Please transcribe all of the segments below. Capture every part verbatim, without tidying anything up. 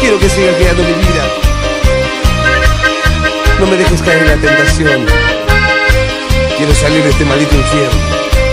quiero que sigas guiando mi vida. No me dejes caer en la tentación. Quiero salir de este maldito infierno.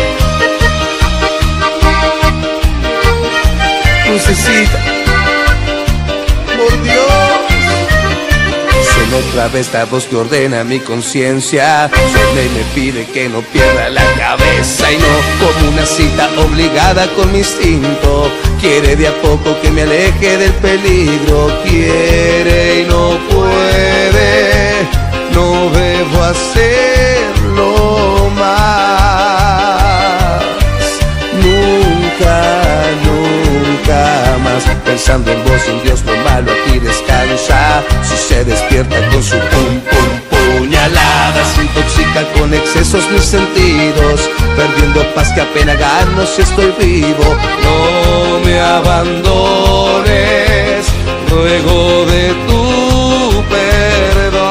Lucecita, por Dios. Suena otra vez la voz que ordena mi conciencia. Suena y me pide que no pierda la cabeza. Y no como una cita obligada con mi instinto. Quiere de a poco que me aleje del peligro. Quiere y no puede. No debo hacerlo más. Nunca, nunca más. Pensando en vos, en Dios, lo malo aquí descansa. Si se despierta con su pum pum puñaladas, intoxica con excesos mis sentidos, perdiendo paz que apenas gano si estoy vivo. No me abandones, ruego de tu perdón.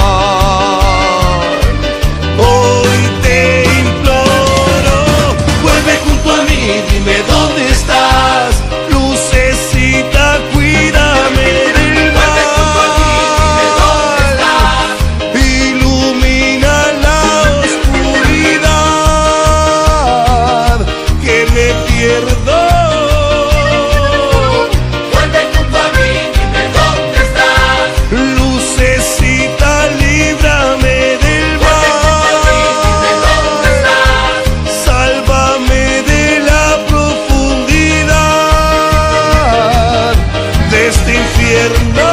Hoy te imploro, vuelve junto a mí, dime dónde estás. Lucecita, cuídame del mal. Vuelve junto a mí, dime dónde estás. Ilumina la oscuridad, que me pierdo. Vuelve junto a mí, dime dónde estás. Lucecita, líbrame del mal. Vuelve junto a mí, dime dónde estás. Sálvame de la profundidad de este infierno.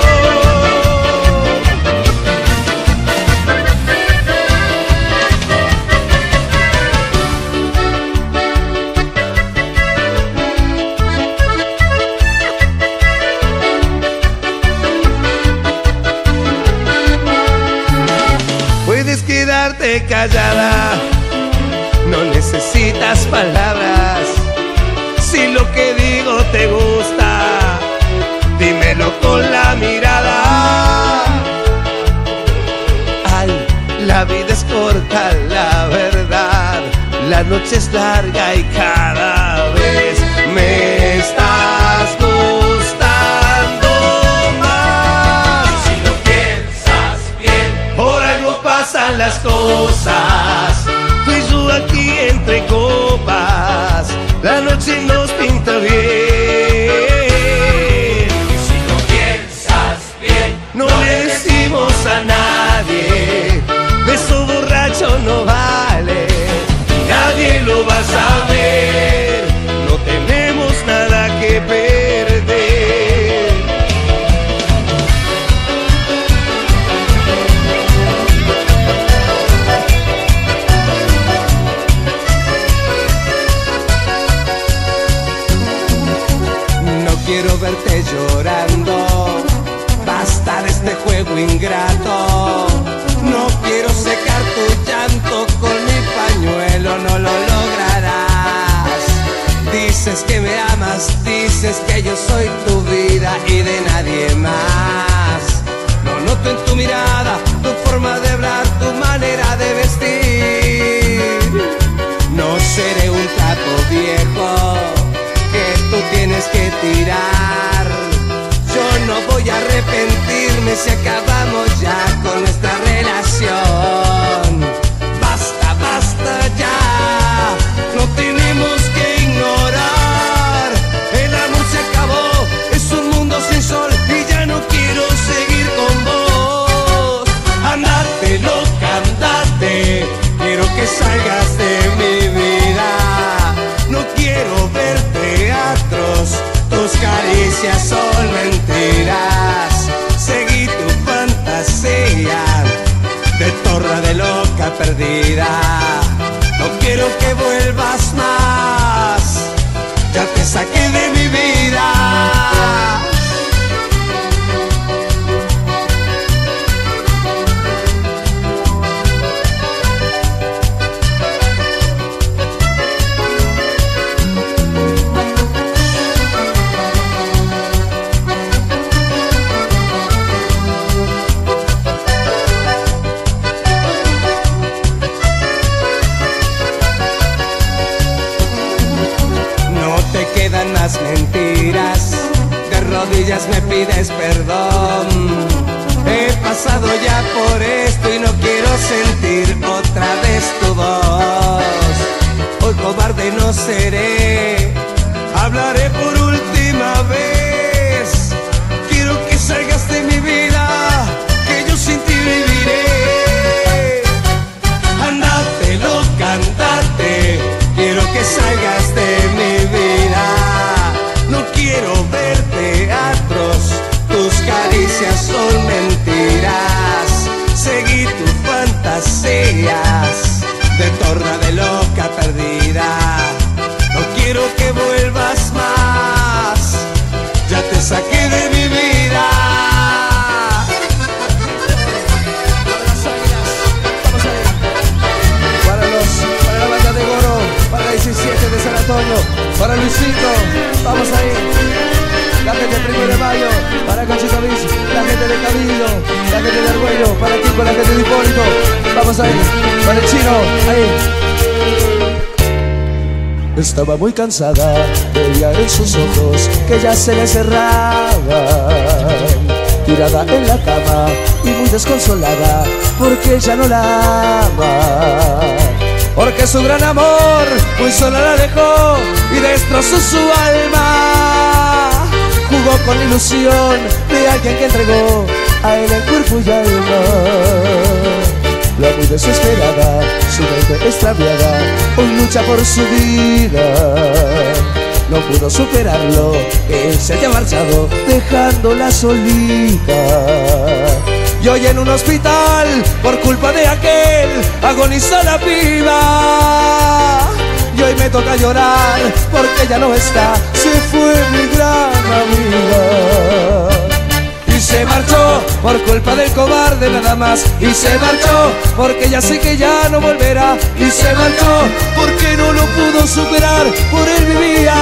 Puedes quedarte callada, no necesitas palabras. Si lo que digo te gusta, dímelo con la mirada. Ay, la vida es corta, la verdad. La noche es larga y cada vez me estás gustando más. Si lo piensas bien, por algo pasan las cosas. Tú y yo aquí entre copas, la noche nos pinta bien. Y si lo piensas bien, no le decimos a nadie, beso borracho no vale, nadie lo va a saber, no tenemos nada que perder. No quiero verte llorando, basta de este juego ingrato. No quiero secar tu llanto con mi pañuelo, no lo lograrás. Dices que me amas, dices que yo soy tu vida y de nadie más. Lo noto en tu mirada, tu forma de hablar, tu manera de vestir. No seré un trapo viejo que tú tienes que tirar. Yo no voy a arrepentirme si acabamos ya con nuestra relación. Basta, basta ya, no tenemos que ignorar. El amor se acabó, es un mundo sin sol y ya no quiero seguir con vos. Andate, loca, andate, quiero que salgas de mi vida. No quiero ver teatros, tus caricias son mentiras. Seguí tu fantasía de torra de loca perdida. No quiero que vuelvas más, ya te saqué de mi vida. rodillas me pides perdón. He pasado ya por esto y no quiero sentir otra vez tu voz. Hoy cobarde no seré, hablaré por última vez. Quiero que salgas de mi vida, que yo sin ti viviré. Andate, loca, andate, quiero que salgas de mi vida. No quiero ver teatros, tus caricias son mentiras. Seguí tus fantasías de torna de loca perdida. No quiero que vuelvas más, ya te saqué de mi vida. Para los, para la banda de Goro, para la diecisiete de San Antonio, para Luisito, vamos ahí. La gente del primero de mayo, para Conchito Bis, la gente de Cabildo, la gente de Argüello, para Kiko, la gente de Hipólito, vamos ahí, para el Chino, ahí. Estaba muy cansada, veía en sus ojos que ya se le cerraban, tirada en la cama y muy desconsolada, porque ella no la ama. Porque su gran amor muy sola la dejó y destrozó su alma. Jugó con la ilusión de alguien que entregó a él el cuerpo y alma. La muy desesperada, su mente extraviada, hoy lucha por su vida. No pudo superarlo, él se había marchado dejándola solita. Y hoy en un hospital, por culpa de aquel, agoniza la piba. Y hoy me toca llorar, porque ya no está, se fue mi gran amiga. Y se marchó por culpa del cobarde nada más. Y se marchó porque ya sé que ya no volverá. Y se marchó porque no lo pudo superar, por él vivía.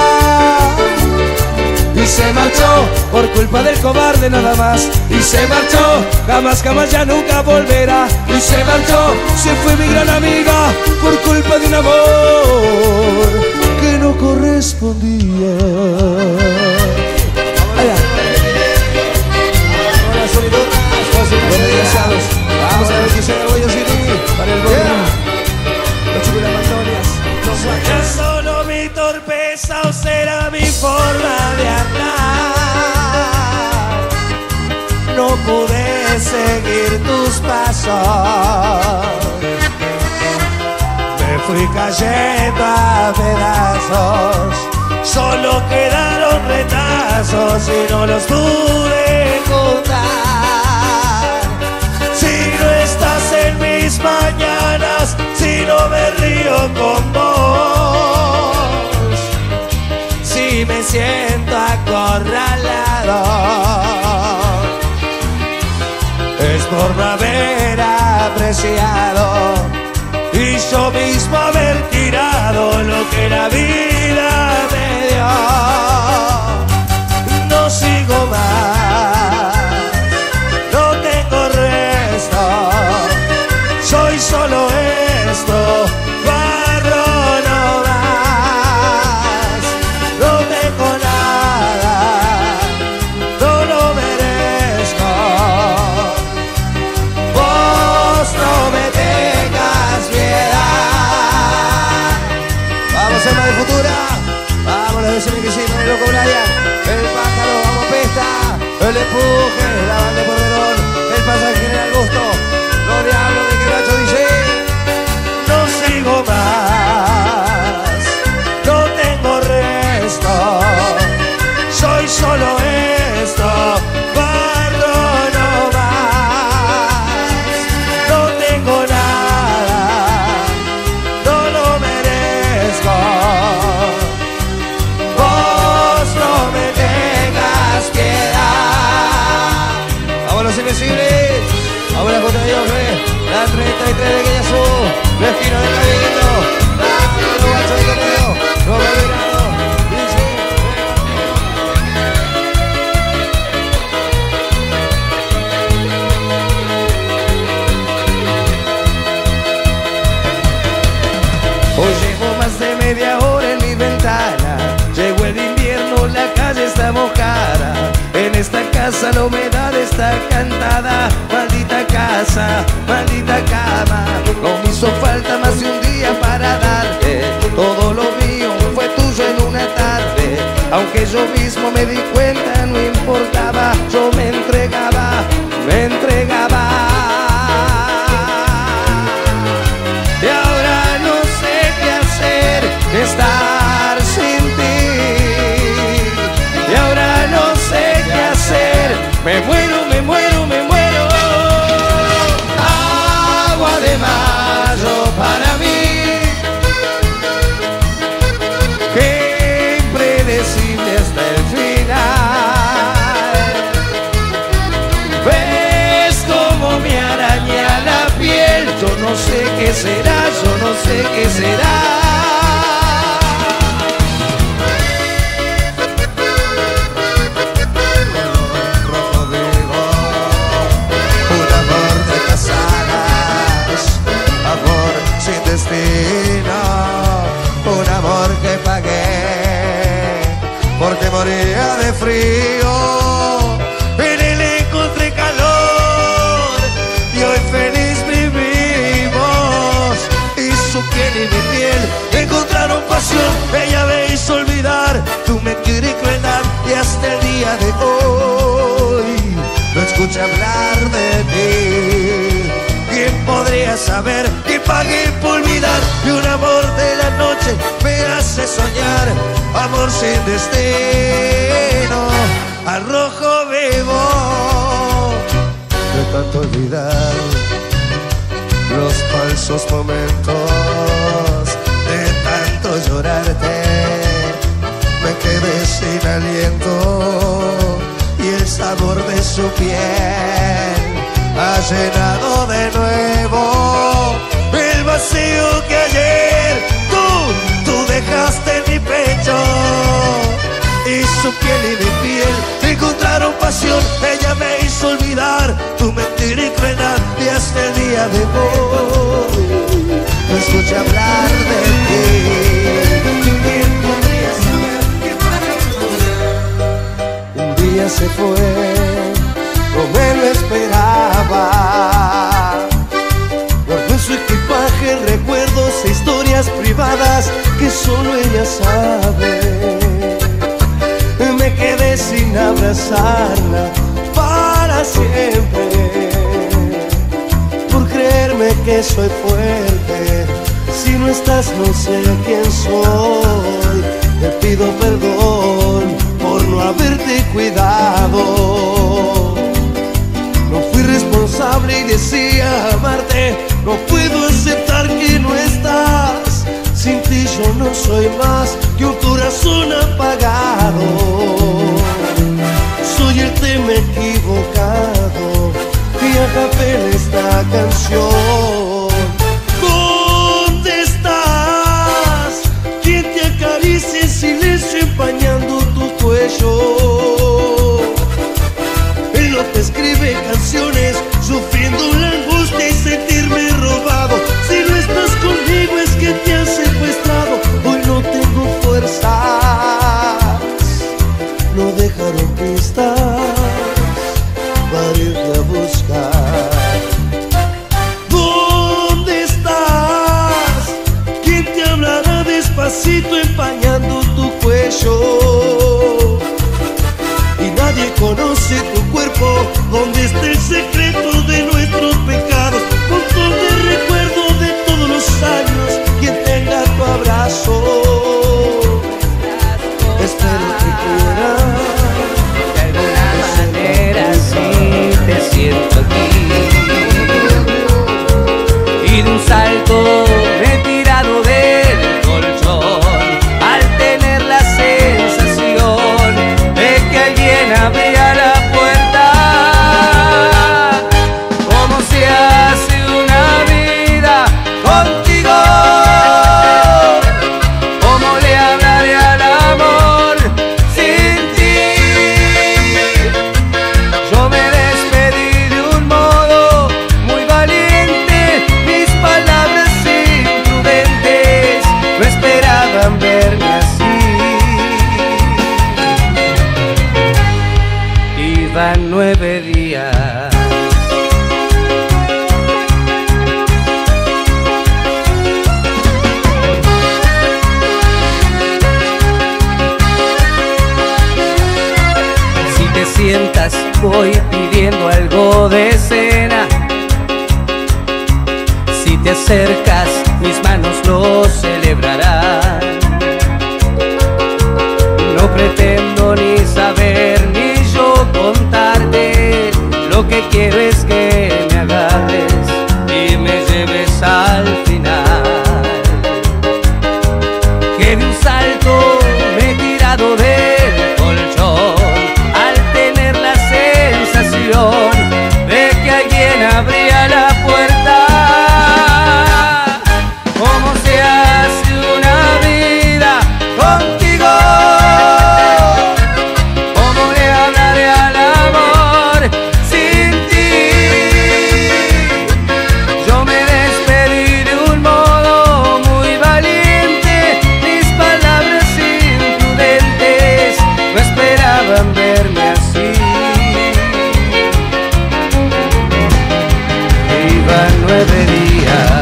Y se marchó por culpa del cobarde nada más. Y se marchó, jamás, jamás, ya nunca volverá. Y se marchó, se fue mi gran amiga, por culpa de un amor que no correspondía. Allá. Vamos a ver si se me voy a seguir para el gobierno. Los chicos de las Antonias. ¿Será solo mi torpeza o será mi forma de andar? No pude seguir tus pasos, me fui cayendo a pedazos, solo quedaron retazos y no los pude contar. Si no estás en mis mañanas, si no me río con vos, si me siento acorralado, es por no haber apreciado y yo mismo haber tirado lo que la vida me dio. No sigo más, no tengo resto, soy solo esto, barro no más, no tengo nada, no lo merezco. Vos no me tengas piedad. Vamos a de Futura. Vamos los vecinos que hicimos, el loco Brian, el pájaro, vamos Pesta, el empuje, la banda de Porderón, el pasaje General Gusto, los diablos de Quebracho D J. No sigo más, no tengo resto, soy solo esto, barro no más, no tengo nada, no lo merezco. Vos no me tengas piedad. Vamos los Invencibles, vamos la J Dios, la treinta y tres de Guayasu, la esquina de Cabildo, vamos los guachos de Torneo, los Belgrano, dice. Hoy llevo más de media hora en mi ventana, llegó el invierno, la calle está mojada, casa la humedad está cantada. Maldita casa, maldita cama, no me hizo falta más de un día para darte. Todo lo mío fue tuyo en una tarde. Aunque yo mismo me di cuenta, no importaba. Yo me entregaba, me entregaba. Y ahora no sé qué hacer, estar sin ti. Y ahora no sé qué hacer, me muero, me muero, me muero. Agua de mayo para mí, qué impredecible hasta el final. Ves como me araña la piel, yo no sé qué será, yo no sé qué será. Un amor que pagué porque moría de frío. En él encontré calor y hoy feliz vivimos. Y su piel y mi piel encontraron pasión. Ella me hizo olvidar tu mentira y crueldad, y hasta el día de hoy no escuché hablar de ti. ¿Quién podría saber que pagué por olvidar? Y un amor de la noche me hace soñar. Amor sin destino, al rojo vivo. De tanto olvidar los falsos momentos, de tanto llorarte, me quedé sin aliento. Y el sabor de su piel ha llenado de nuevo el vacío que ayer tú, tú dejaste en mi pecho. Y su piel y mi piel encontraron pasión. Ella me hizo olvidar tu mentira y crueldad, y hasta el día de hoy no escuché hablar de ti. ¿Quién podría saber que para un día se fue, no me lo esperaba. Guardó en su equipaje recuerdos e historias privadas que solo ella sabe. Me quedé sin abrazarla para siempre, por creerme que soy fuerte. Si no estás no sé quién soy. Te pido perdón por no haberte cuidado. No fui responsable y decía amarte. No puedo aceptar que no estás. Sin ti yo no soy más que un corazón apagado. Soy el tema equivocado y acapela esta canción. ¿Dónde estás? ¿Quién te acaricia en silencio empañando tu cuello? Él no te escribe canciones sufriendo la angustia y sentirme robado. Si no estás conmigo es que te han secuestrado. Hoy no tengo fuerzas, no dejaron pistas para irte a buscar. nueve días. Si te sientas, voy pidiendo algo de cena. Si te acercas, mis manos lo celebrarán. No pretendo ni saber ni yo contarte, lo que quiero es que me agarres y me lleves al final. Que de un salto me he tirado del colchón al tener la sensación de que alguien abría la puerta. ¿Cómo se hace una vida contigo? ¿Cómo le hablaré al amor sin ti? Yo me despedí de un modo muy valiente, mis palabras imprudentes no esperaban verme así. Iban nueve días.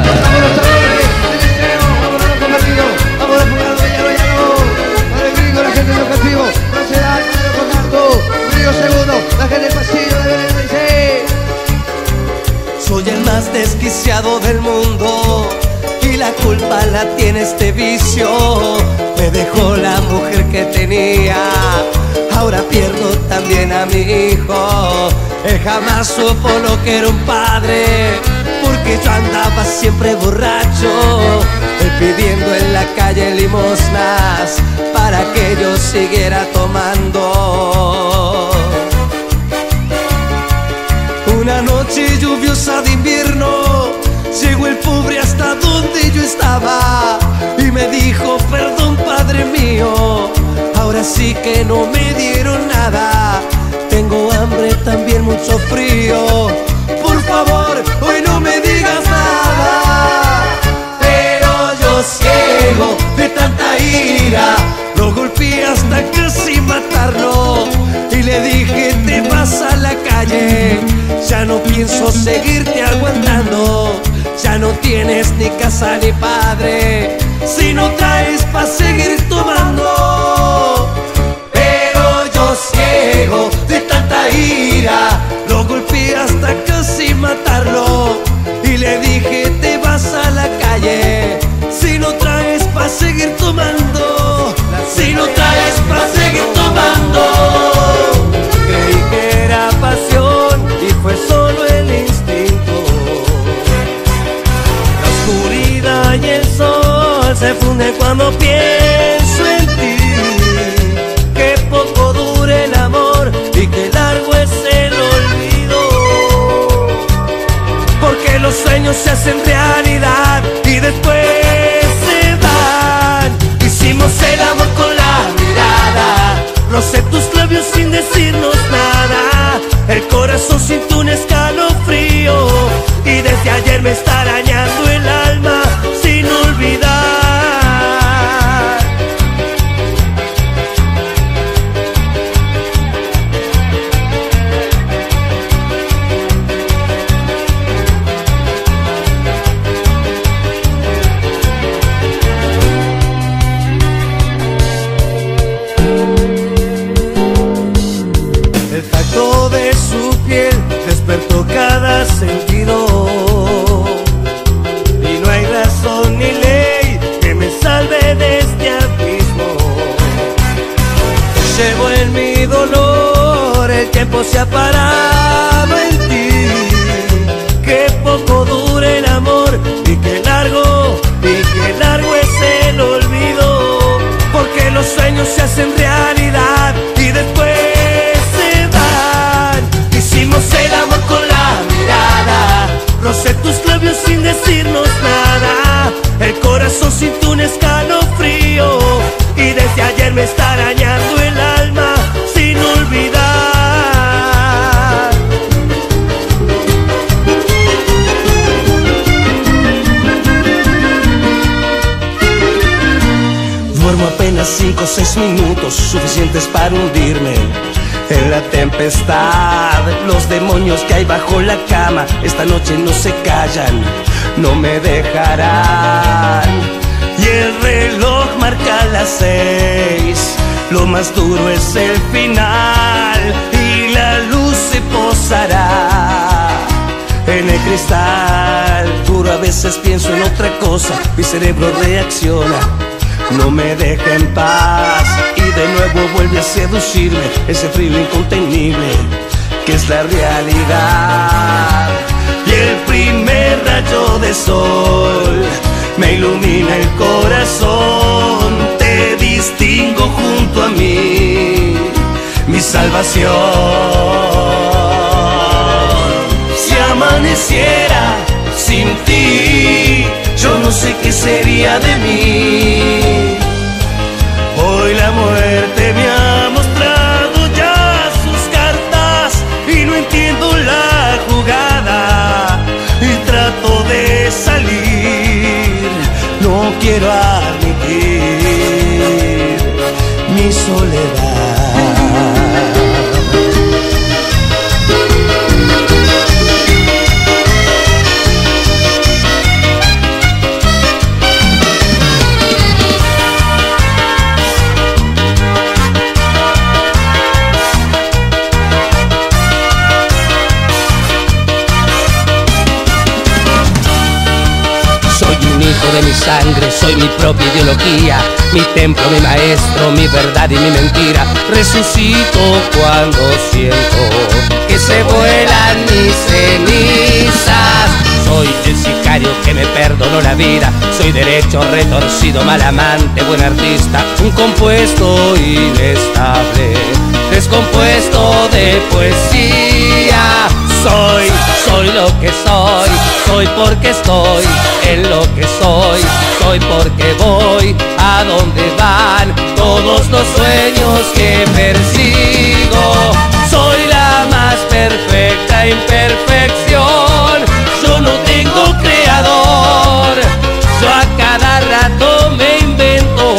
Soy el más desquiciado del mundo y la culpa la tiene este vicio. Me dejó la mujer que tenía, ahora pierdo también a mi hijo. Él jamás supo lo que era un padre, porque yo andaba siempre borracho, él pidiendo en la calle limosnas para que yo siguiera tomando. Una noche lluviosa de invierno llegó el pobre hasta donde yo estaba y me dijo: perdón, padre mío, ahora sí que no me dieron nada. Tengo hambre, también mucho frío, por favor, hoy no me digas nada. Pero yo ciego de tanta ira lo golpeé hasta casi matarlo y le dije: te vas a la calle, ya no pienso seguirte aguantando. Ya no tienes ni casa ni padre si no traes pa' seguir tomando. Pero yo ciego de tanta ira lo golpeé hasta casi matarlo y le dije: te vas a la calle si no traes pa' seguir tomando. Si no traes pa' seguir tomando. Creí que era pasión y fue solo el instinto. La oscuridad y el sol se funden cuando pienso en ti. Que poco dure el amor y que largo es el olvido. Porque los sueños se hacen realidad y después se van. Hicimos el amor con la mirada, rocé tus labios sin decirnos nada. El corazón sintió un escalofrío y desde ayer me está arañando el alma sin olvidar. El tacto de su piel despertó cada sentido y no hay razón ni ley que me salve de este abismo. Llevo en mi dolor, el tiempo se ha parado en ti. Que poco dure el amor y que largo, y que largo es el olvido. Porque los sueños se hacen realidad y después hicimos el amor con la mirada, rocé tus labios sin decirnos nada. El corazón sintió un escalofrío y desde ayer me está arañando el alma sin olvidar. Duermo apenas cinco o seis minutos, suficientes para hundirme En la tempestad, los demonios que hay bajo la cama esta noche no se callan, no me dejarán. Y el reloj marca las seis, lo más duro es el final y la luz se posará en el cristal. Duro, a veces pienso en otra cosa, mi cerebro reacciona, no me deja en paz y de nuevo vuelve a seducirme ese frío incontenible que es la realidad. Y el primer rayo de sol me ilumina el corazón, te distingo junto a mí, mi salvación. Si amaneciera sin ti, yo no sé qué sería de mí. Hoy la muerte me ha mostrado ya sus cartas y no entiendo la jugada y trato de salir. No quiero admitir mi soledad. De mi sangre, soy mi propia ideología, mi templo, mi maestro, mi verdad y mi mentira. Resucito cuando siento que se vuelan mis cenizas. Soy el sicario que me perdonó la vida, soy derecho, retorcido, mal amante, buen artista, un compuesto inestable, descompuesto de poesía. Soy, soy lo que soy, soy porque estoy en lo que soy, soy porque voy a donde van todos los sueños que persigo. Soy la más perfecta imperfección, yo no tengo creador, yo a cada rato me invento.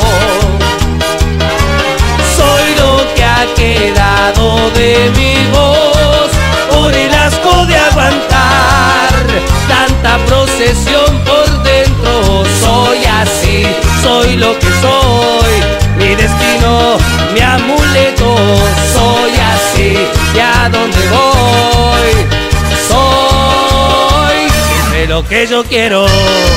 Soy lo que ha quedado de mi voz por el asco de aguantar tanta procesión por dentro. Soy así, soy lo que soy, mi destino, mi amuleto. Soy así, y a donde voy, soy siempre lo que yo quiero.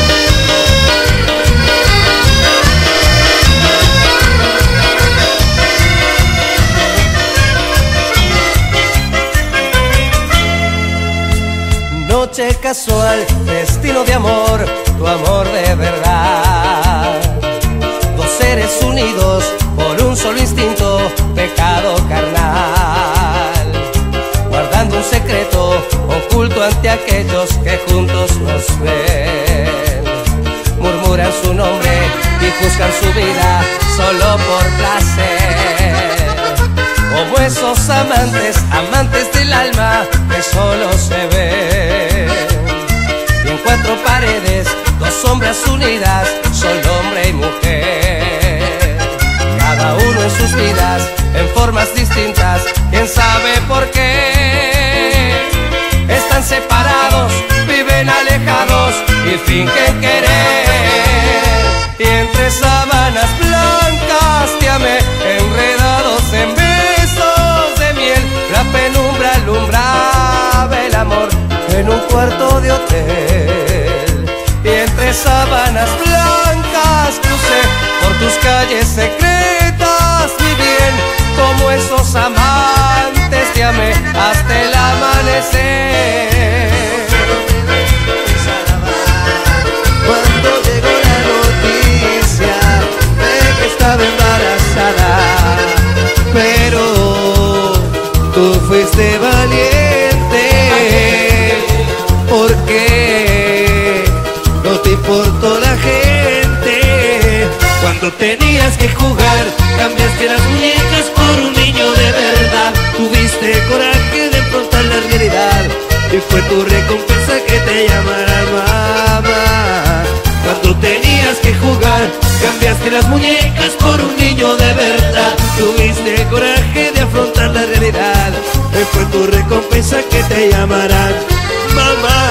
Noche casual, destino de amor, tu amor de verdad. Dos seres unidos por un solo instinto, pecado carnal. Guardando un secreto oculto ante aquellos que juntos nos ven. Murmuran su nombre y juzgan su vida solo por placer. Como esos amantes, amantes del alma que solo se ven. Y en cuatro paredes, dos sombras unidas, solo hombre y mujer. Cada uno en sus vidas, en formas distintas, quién sabe por qué. Están separados, viven alejados y fingen querer. Y entre sábanas blancas te amé, enredados en besos de miel. La penumbra alumbraba el amor en un cuarto de hotel. Y entre sábanas blancas crucé por tus calles secretas, mi bien. Como esos amantes te amé hasta el amanecer. Cuando llegó la noticia de que estaba embarazada, pero tú fuiste valiente, porque no te importó la gente. Cuando tenías que jugar, cambiaste las muñecas por un niño de verdad. Tuviste coraje de enfrentar la realidad y fue tu recompensa que te llamara mamá. Cuando tenías que jugar, cambiaste las muñecas por un niño de verdad. Tuviste coraje de afrontar afrontar la realidad. Hoy fue tu recompensa que te llamarán mamá.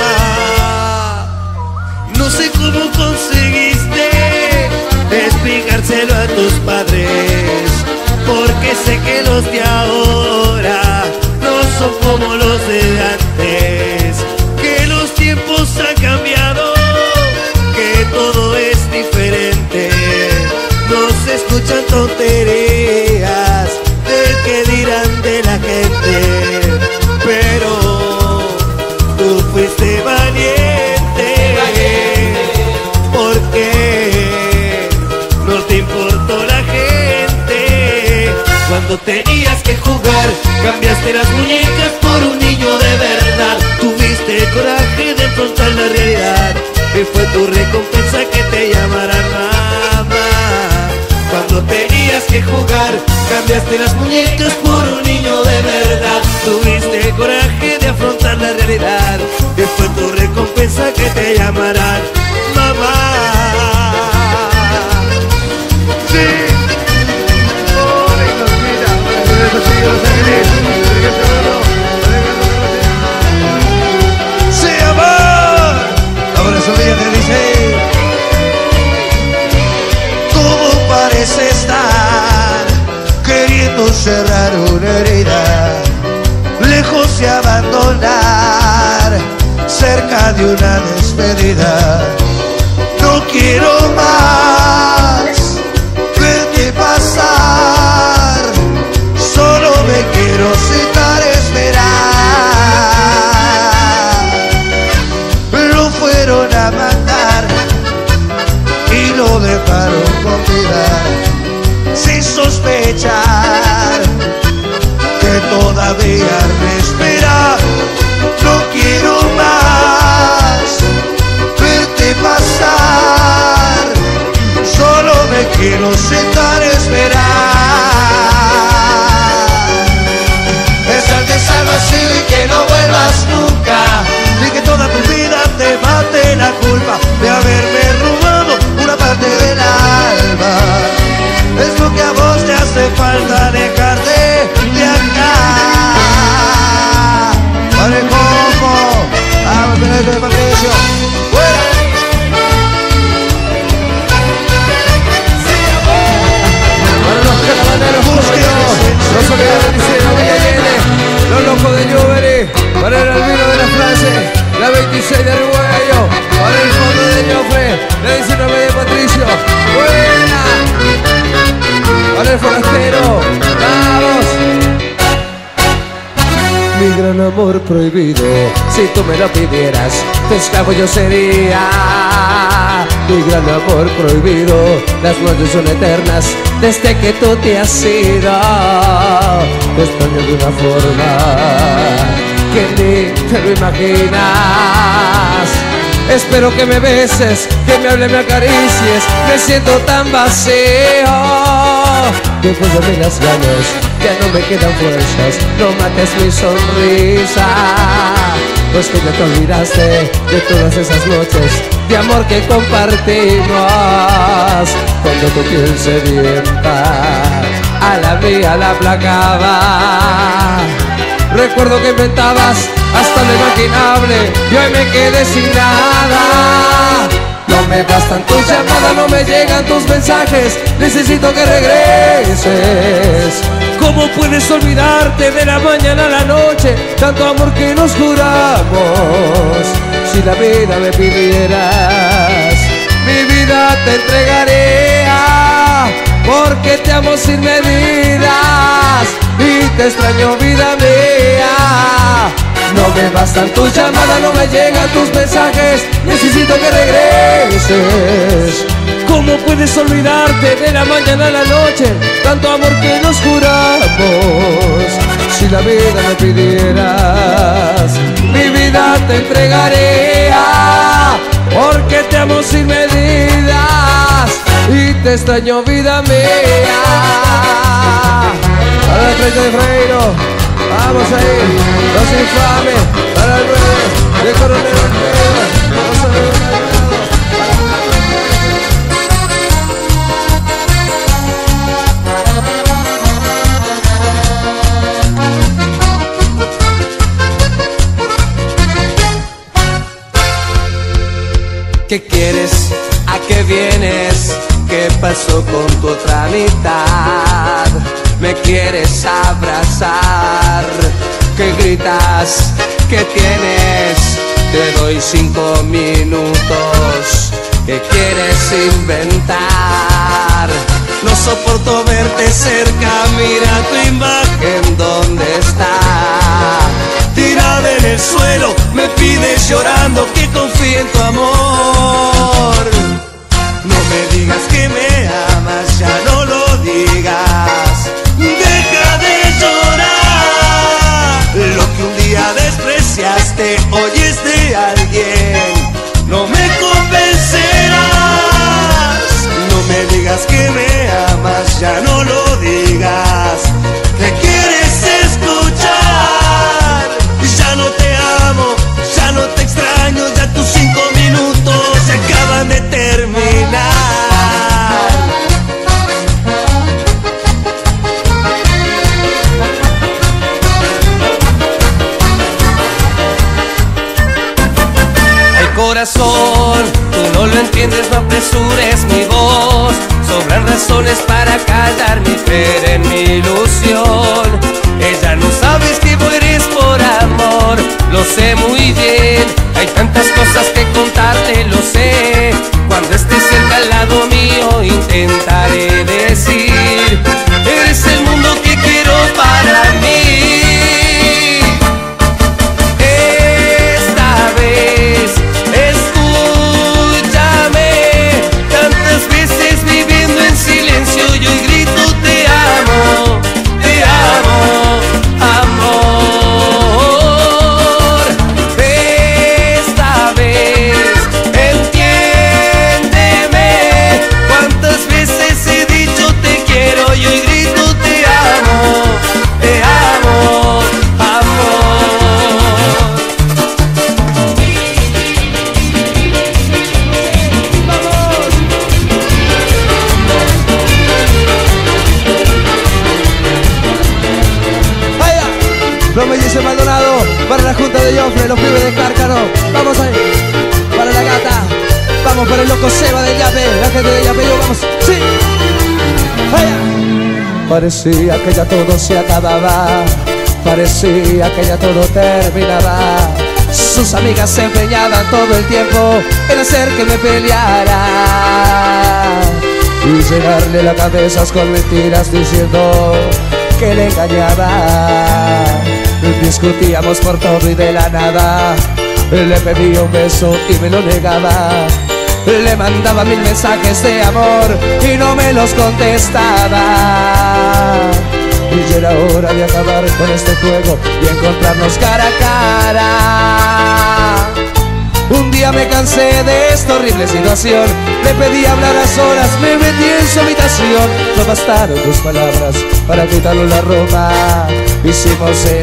No sé cómo conseguiste explicárselo a tus padres, porque sé que los de ahora no son como los de antes, que los tiempos han cambiado, que todo es diferente. No se escuchan tonterías del que dirán de la gente, pero tú fuiste valiente, porque no te importó la gente. Cuando tenías que jugar, cambiaste las muñecas por un niño de verdad. Tuviste el coraje de enfrentar la realidad, y fue tu recompensa que te llamarán mamá. Cuando tenías que jugar, cambiaste las muñecas por un niño de verdad. Tuviste el coraje de afrontar la realidad, y fue tu recompensa que te llamarán mamá. Sí. Sí, amor. Ahora su día te dice: ¿cómo parece estar queriendo cerrar una herida, lejos de abandonar, cerca de una despedida? No quiero más verte pasar, solo me quiero sentar a esperar. Lo fueron a matar y lo dejaron con vida, sin sospechar que todavía respira. No quiero más verte pasar, solo me quiero sentar a esperar. Besarte salva así y que no vuelvas nunca, y que toda tu vida te mate la culpa de haberme robado una parte del alma. Es lo que a vos te hace falta, dejarte de acá. Vale, Coco, vamos a tener de Patricio. ¡Fuera! Para los carabaneros como yo, los solidarios de Viene, los locos de Newbery, para el albino de la frase, la veintiséis de Arguello, para el fondo de Ñofre, la diecinueve de Patricio. ¡Buena! Para el forastero, vamos. Mi gran amor prohibido, si tú me lo pidieras, tu esclavo yo sería. Mi gran amor prohibido, las noches son eternas desde que tú te has ido. Te extraño de una forma que ni te lo imaginas. Espero que me beses, que me hables, me acaricies, me siento tan vacío. Después de mí las ganas, ya no me quedan fuerzas, no mates mi sonrisa. Pues que ya te olvidaste de todas esas noches de amor que compartimos. Cuando tu piel sedienta a la mía la aplacaba. Recuerdo que inventabas hasta lo imaginable y hoy me quedé sin nada. No me bastan tus llamadas, no me llegan tus mensajes, necesito que regreses. ¿Cómo puedes olvidarte de la mañana a la noche, tanto amor que nos juramos? Si la vida me pidieras, mi vida te entregaré, porque te amo sin medidas y te extraño, vida mía. No me bastan tus llamadas, no me llegan tus mensajes, necesito que regreses. ¿Cómo puedes olvidarte de la mañana a la noche, tanto amor que nos juramos? Si la vida me pidieras, mi vida te entregaré, porque te amo sin medidas y te extraño, vida mía. A la frente de Freiro, vamos ahí, los infames, para el rey, de coronel Ortega, vamos a ver. vienes? ¿Qué pasó con tu otra mitad? ¿Me quieres abrazar? ¿Qué gritas? ¿Qué tienes? Te doy cinco minutos. ¿Qué quieres inventar? No soporto verte cerca, mira tu imagen, ¿dónde está? Tirada en el suelo, me pides llorando que confíe en tu amor. No me digas que me amas, ya no lo digas. Deja de llorar. Lo que un día despreciaste, hoy es de alguien. No me convencerás. No me digas que me amas, ya no lo digas. ¿Qué quieres escuchar? Ya no te amo, ya no te extraño, ya tus cinco minutos se acaban de terminar. Corazón, tú no lo entiendes, no apresures mi voz. Sobran razones para callar mi fe en mi ilusión. Ella no sabe que vos eres por amor, lo sé muy bien. Hay tantas cosas que contarte, lo sé. Cuando estés cerca al lado mío intentaré decir: eres el mundo que quiero para mí. Maldonado, para la Junta de Jofre, los pibes de Cárcano, vamos ahí, para la gata, vamos para el loco Seba de Yape, la gente de Yape, yo vamos, sí, allá. Parecía que ya todo se acababa, parecía que ya todo terminaba. Sus amigas se empeñaban todo el tiempo en hacer que me peleara y llenarle la cabeza con mentiras diciendo que le engañaba. Discutíamos por todo y de la nada le pedía un beso y me lo negaba. Le mandaba mil mensajes de amor y no me los contestaba. Y ya era hora de acabar con este juego y encontrarnos cara a cara. Un día me cansé de esta horrible situación, le pedí hablar a solas, me metí en su habitación. No bastaron tus palabras para quitarle la ropa, hicimos el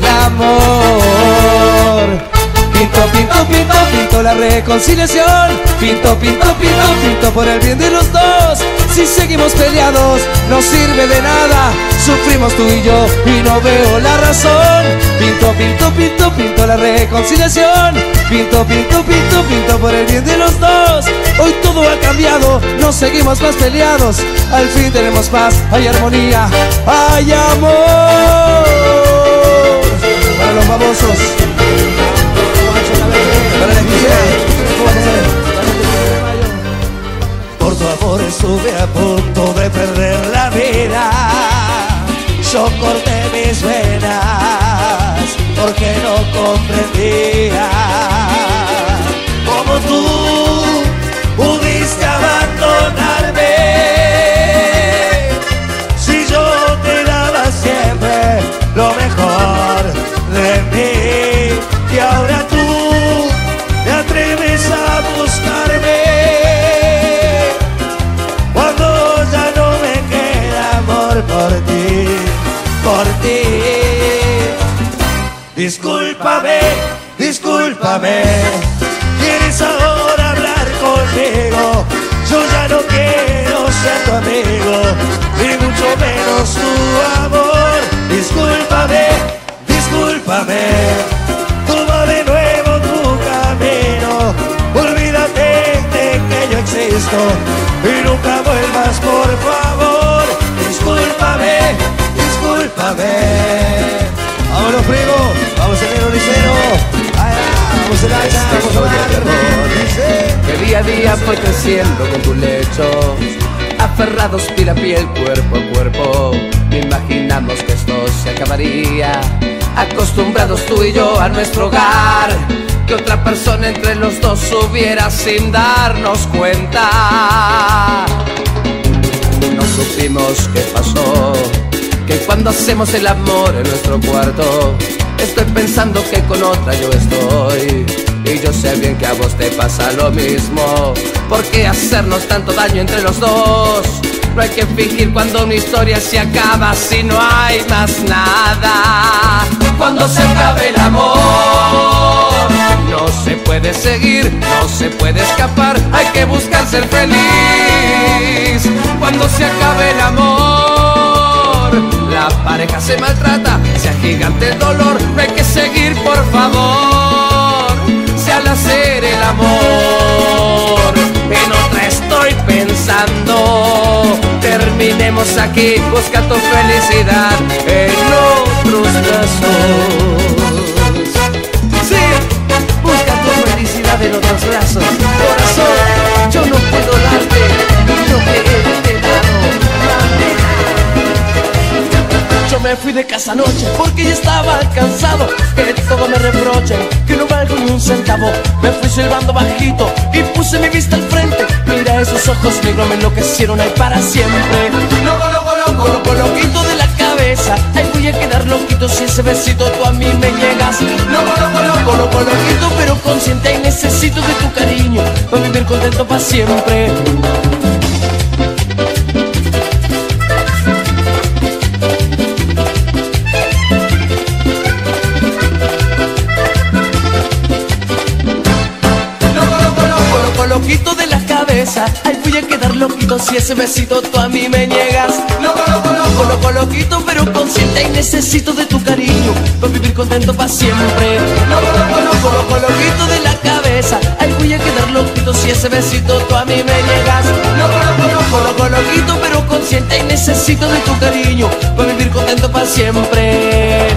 amor. Pinto, pinto, pinto, pinto la reconciliación. Pinto, pinto, pinto, pinto por el bien de los dos. Si seguimos peleados no sirve de nada, sufrimos tú y yo y no veo la razón. Pinto, pinto, pinto, pinto la reconciliación. Pinto, pinto, pinto, pinto por el bien de los dos. Hoy todo ha cambiado, no seguimos más peleados. Al fin tenemos paz, hay armonía, hay amor. Para los famosos, para la por tu amor estuve a punto de perder la vida. Yo corté mis venas porque no comprendía cómo tú pudiste abandonarme. Si yo te daba siempre lo mejor de mí y ahora tú te atreves a buscarme cuando ya no me queda amor por ti, por ti. Discúlpame, discúlpame, ¿quieres ahora hablar conmigo? Yo ya no quiero ser tu amigo, ni mucho menos tu amor. Discúlpame, discúlpame, toma de nuevo tu camino. Olvídate de que yo existo, y nunca vuelvas, por favor. Discúlpame, discúlpame. Vámonos, primo, vamos a ver Unicero. Vamos a la Esta historia de terror que día a día fue creciendo con tu lecho, aferrados piel a piel, cuerpo a cuerpo. No imaginamos que esto se acabaría, acostumbrados tú y yo a nuestro hogar, que otra persona entre los dos subiera sin darnos cuenta. No supimos qué pasó, que cuando hacemos el amor en nuestro cuarto, estoy pensando que con otra yo estoy. Y yo sé bien que a vos te pasa lo mismo. ¿Por qué hacernos tanto daño entre los dos? No hay que fingir cuando una historia se acaba, si no hay más nada. Cuando se acabe el amor, no se puede seguir, no se puede escapar, hay que buscar ser feliz. Cuando se acabe el amor, la pareja se maltrata, se agiganta el dolor, no hay que seguir, por favor. Si al hacer el amor en otra estoy pensando, terminemos aquí, busca tu felicidad en otros brazos. Sí, busca tu felicidad en otros brazos. Corazón, yo no puedo darte lo que él te ha dado. Yo me fui de casa anoche porque ya estaba cansado, que todo me reprochen, que no valgo ni un centavo. Me fui silbando bajito y puse mi vista al frente. Mira esos ojos negros, me enloquecieron ahí para siempre. Loco, loco, loco, loco, loquito de la cabeza. Ay, voy a quedar loquito si ese besito tú a mí me llegas. Loco, loco, loco, loco, loquito, pero consciente y necesito de tu cariño para vivir contento para siempre. Loquito de la cabeza, ay, voy a quedar loquito si ese besito tú a mí me niegas. Loco, loco, loco, loco, loquito, pero consciente y necesito de tu cariño para vivir contento para siempre. Loco, loco, loco, loco, loquito de la cabeza, ay, voy a quedar loquito si ese besito tú a mí me niegas. Loco, loco, loco, loco, loquito, pero consciente y necesito de tu cariño para vivir contento para siempre.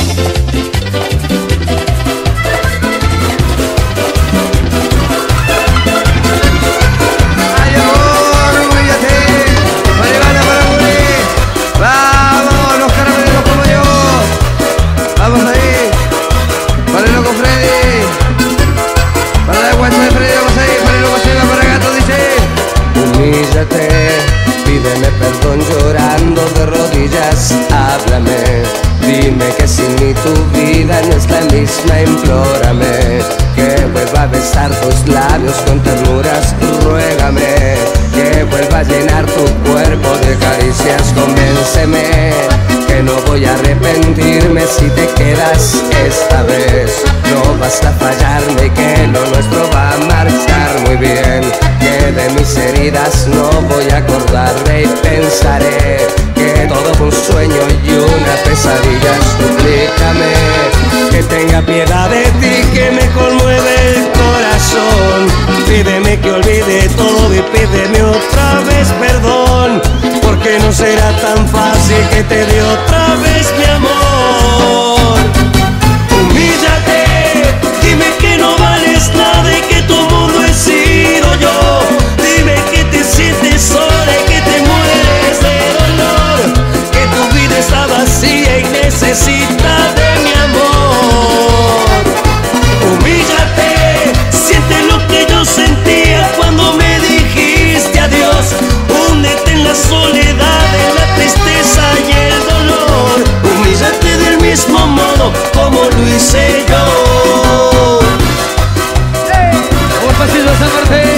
Pídeme perdón llorando de rodillas, háblame. Dime que sin mí tu vida no es la misma, implórame. Que vuelva a besar tus labios con ternuras, ruégame. Que vuelva a llenar tu cuerpo de caricias, convénceme. Que no voy a arrepentirme si te quedas esta vez. No basta fallarme, que lo nuestro va a marchar muy bien. Que de mis heridas no voy a acordarme y pensaré que todo fue un sueño y una pesadilla. Suplícame que tenga piedad de ti, que me conmueve el corazón. Pídeme que olvide todo y pídeme otra vez perdón, porque no será tan fácil que te dé otra vez mi amor. Humíllate, dime que no vales nada y que tu mundo he sido yo. Dime que te sientes sola y que te mueres de dolor, que tu vida está vacía y necesita de mi amor. Humíllate, siente lo que yo sentía cuando me dijiste adiós. Húndete en la soledad, en la tristeza y el dolor. Humíllate del mismo modo como lo hice yo. Un pasito de San Martín.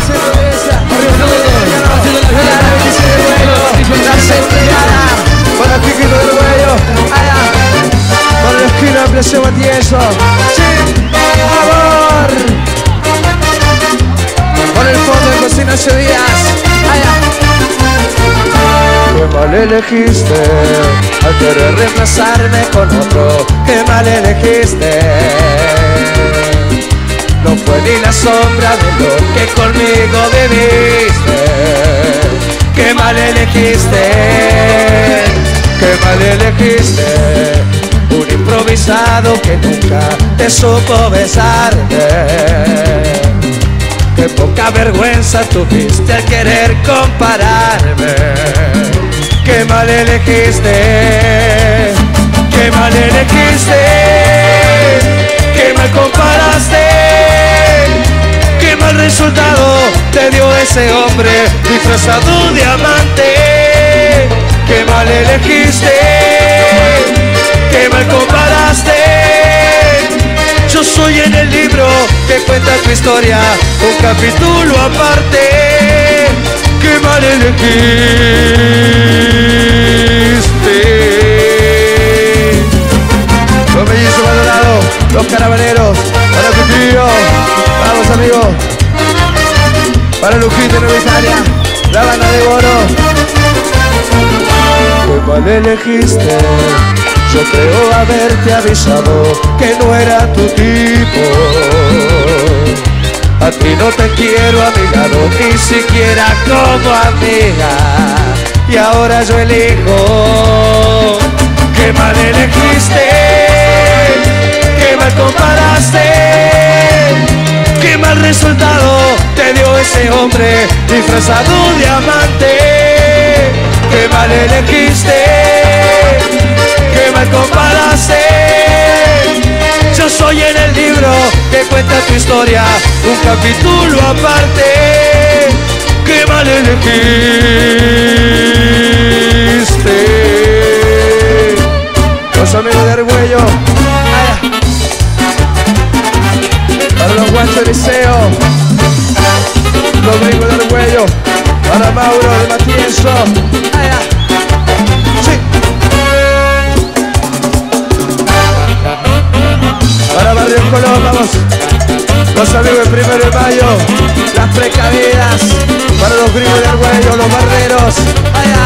Para el piquito del cuello, para la esquina de Plaza Matieso, sí, amor. Por el fondo de Cocina Ocho Días, allá. Qué mal elegiste al querer reemplazarme con otro. Qué mal elegiste. No fue ni la sombra de lo que conmigo viviste. mal elegiste, qué mal elegiste. Un improvisado que nunca te supo besarme. Qué poca vergüenza tuviste al querer compararme. Qué mal elegiste, qué mal elegiste. Qué mal comparaste, qué mal resultado te dio ese hombre disfrazado de amante. Qué mal elegiste, qué mal comparaste. Yo soy en el libro que cuenta tu historia, un capítulo aparte. Qué mal elegiste. Los mellizos Maldonado, los carabineros, para tu tío, vamos amigos, para Lujita y Nueva Italia, la banda de Boro. Qué mal elegiste, yo creo haberte avisado que no era tu tipo. A ti no te quiero a mi lado, ni siquiera como amiga. Y ahora yo elijo. Qué mal elegiste, qué mal comparaste, qué mal resultado te dio ese hombre disfrazado de amante. Qué mal elegiste, qué mal comparaste. Yo soy en el libro que cuenta tu historia, un capítulo aparte. Qué mal elegiste. Los amigos de Argüello, para los guachos de Liceo, los gringos de Argüello, para Mauro de Matienzo, sí. Para Barrio Colón, vamos. Los amigos del primero de mayo, las precavidas, para los gringos de Argüello, los barreros, allá.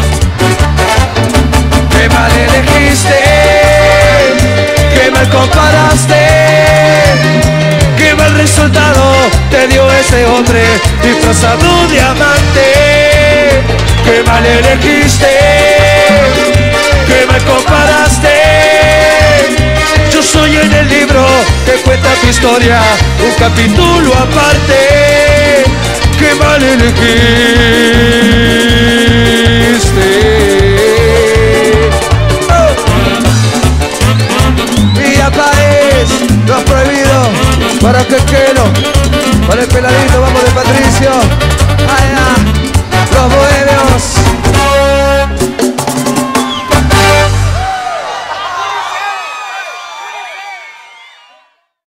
Qué mal elegiste, qué mal comparaste, qué mal resultado te dio ese hombre disfrazado de amante. Qué mal elegiste, qué mal comparaste. Yo soy en el libro que cuenta tu historia, un capítulo aparte. Qué mal elegiste.